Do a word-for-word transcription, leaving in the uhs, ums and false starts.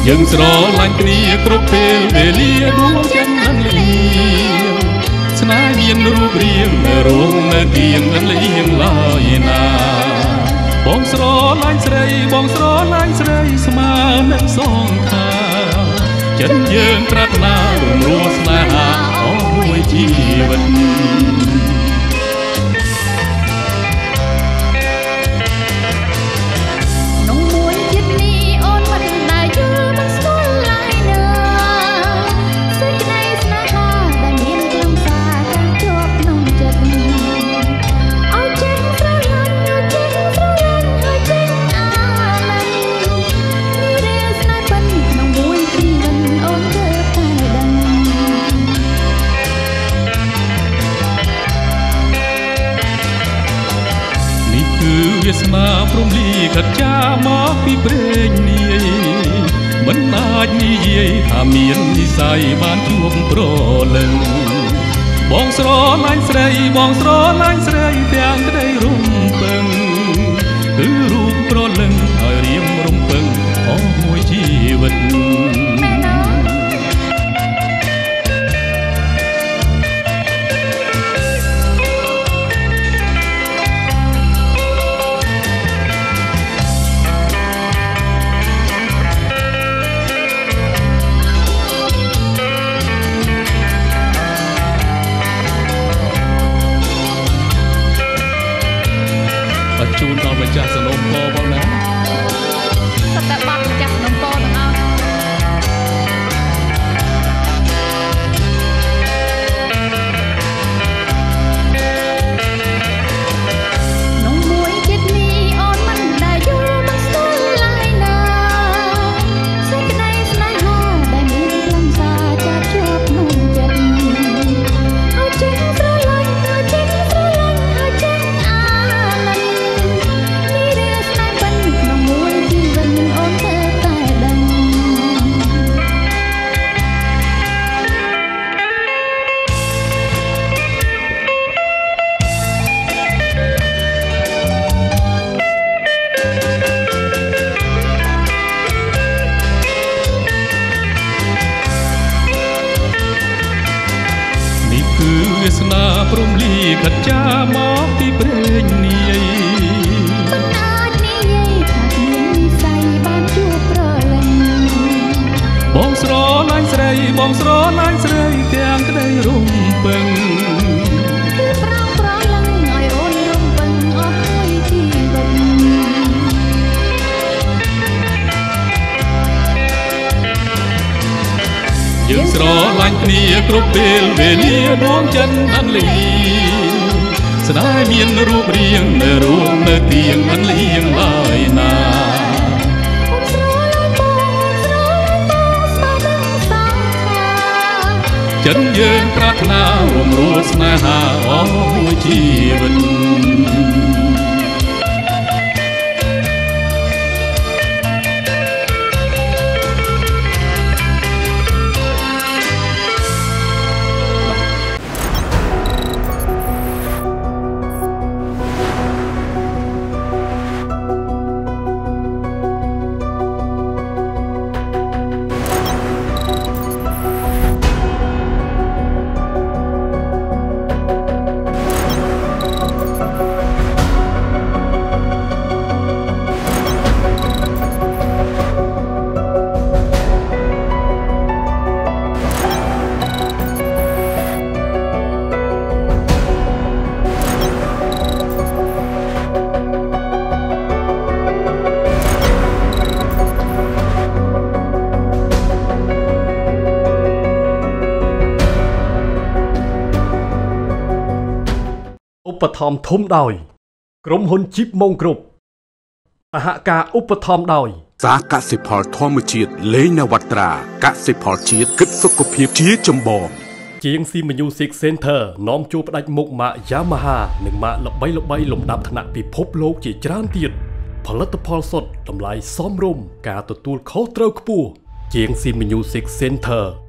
យើងស្រឡាញ់គ្នាគ្រប់ពេលវេលាដួងចិត្តនឹងលៀងស្នេហ៍មានរូបរាងនៅរងនៅទៀងនឹងលៀងឡើយណាបងស្រឡាញ់ស្រីបងស្រឡាញ់ស្រីស្មើនឹងសងខាចិត្តយើងប្រាថ្នារួមរស់ស្នេហាអស់មួយជីវិតវាស្នាព្រមលីកាត់ចាមកពីព្រេងនាយមិនអាចនិយាយថាមាននិស័យបានជួបប្រលឹងបងស្រឡាញ់ស្រីបងស្រឡាញ់ស្រីទាំងក្តីរំពឹងគឺរូបប្រលឹងហើយរៀមរំពឹងអស់មួយជីវិតជូនដល់ម្ចាស់សនំពោបងណាសត្វតែបាត់ម្ចាស់សនំពោទាំងអស់នំមួយចិត្តនេះអូនមិនដែលយល់មិនស្គាល់ឡើយណាសេចក្តីស្នេហាដែលមានខ្លឹមសារចាត់ជាប់ក្នុងចិត្តហើយចេះស្រឡាញ់ហើយចេះស្រឡាញ់ហើយចេះអាណិតវាសនាព្រមលីកាត់ចាមកពីព្រេងនាយមិនអាចនិយាយថាមាននិស័យបានជួបប្រលឹងបងស្រឡាញ់ស្រីបងស្រឡាញ់ស្រីទាំងក្តីរំពឹងគឺប្រងប្រលឹងឲ្យអូនរំពឹងអស់មួយជីវិតយើងស្រឡាញ់គ្នាគ្រប់ពេលវេលាដួងចិត្តមិនលៀងស្នេហ៍មានរូបរាងនៅរួមនៅទៀងមិនលៀងឡើយណាអូនស្រឡាញ់បងស្រឡាញ់បងស្មើនឹងសងខាចិត្តយើងប្រាថ្នារួមរស់ស្នេហាអស់មួយជីវិតឧបត្ថម្ភធំដោយក្រុមហ៊ុនជីបម៉ុងគ្រប់សហការឧបត្ថម្ភដោយសាកសិផលធម្មជាតិលេងនវត្រាកសិផលជាតិគិតសុខភាពជាចម្បងជាង ស៊ី Music Center នាំជួបផ្ដាច់មុខម៉ាក Yamaha និងម៉ាកល្បីល្បីលំដាប់ថ្នាក់ពិភពលោកជាច្រើនទៀតផលិតផលសុទ្ធតម្លៃសមរម្យការទទួលខុសត្រូវខ្ពស់ជាង ស៊ី Music Center